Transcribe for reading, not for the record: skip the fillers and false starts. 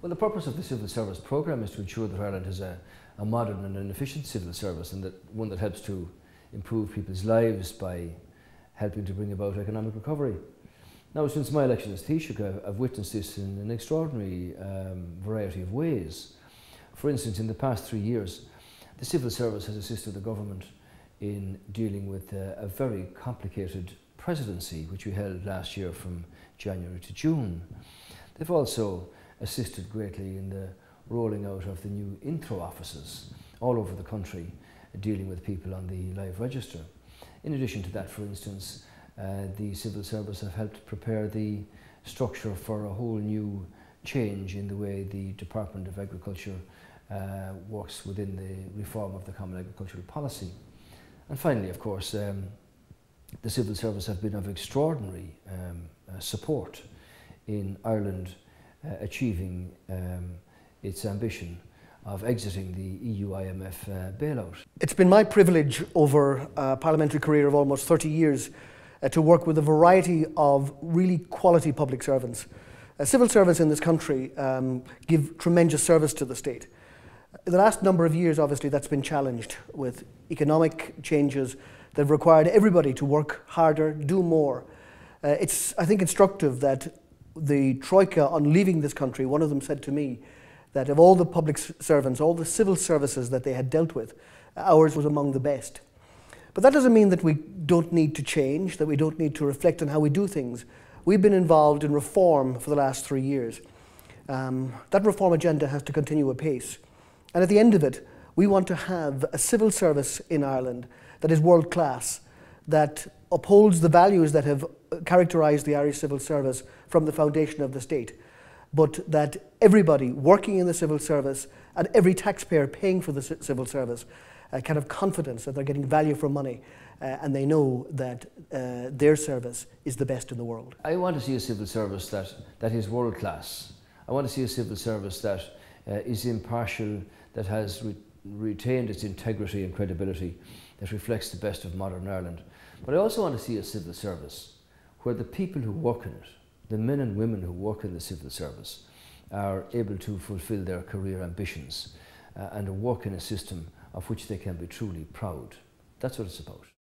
Well, the purpose of the civil service programme is to ensure that Ireland has a modern and an efficient civil service, and that one that helps to improve people's lives by helping to bring about economic recovery. Now, since my election as Taoiseach, I've witnessed this in an extraordinary variety of ways. For instance, in the past 3 years, the civil service has assisted the government in dealing with a very complicated presidency, which we held last year from January to June. They've also assisted greatly in the rolling out of the new intro offices all over the country, dealing with people on the live register. In addition to that, for instance, the civil service have helped prepare the structure for a whole new change in the way the Department of Agriculture works within the reform of the Common Agricultural Policy. And finally, of course, the civil service have been of extraordinary support in Ireland achieving its ambition of exiting the EU-IMF bailout. It's been my privilege over a parliamentary career of almost 30 years to work with a variety of really quality public servants. Civil servants in this country give tremendous service to the state. In the last number of years, obviously, that's been challenged with economic changes that have required everybody to work harder, do more. It's, I think, instructive that the Troika, on leaving this country, one of them said to me that of all the public servants, all the civil services that they had dealt with, ours was among the best. But that doesn't mean that we don't need to change, that we don't need to reflect on how we do things. We've been involved in reform for the last 3 years. That reform agenda has to continue apace. And at the end of it, we want to have a civil service in Ireland that is world class, that upholds the values that have characterised the Irish civil service from the foundation of the state, but that everybody working in the civil service and every taxpayer paying for the civil service can have confidence that they're getting value for money and they know that their service is the best in the world. I want to see a civil service that is world class. I want to see a civil service that is impartial, that has retained its integrity and credibility, that reflects the best of modern Ireland. But I also want to see a civil service where the people who work in it, the men and women who work in the civil service, are able to fulfil their career ambitions and work in a system of which they can be truly proud. That's what it's about.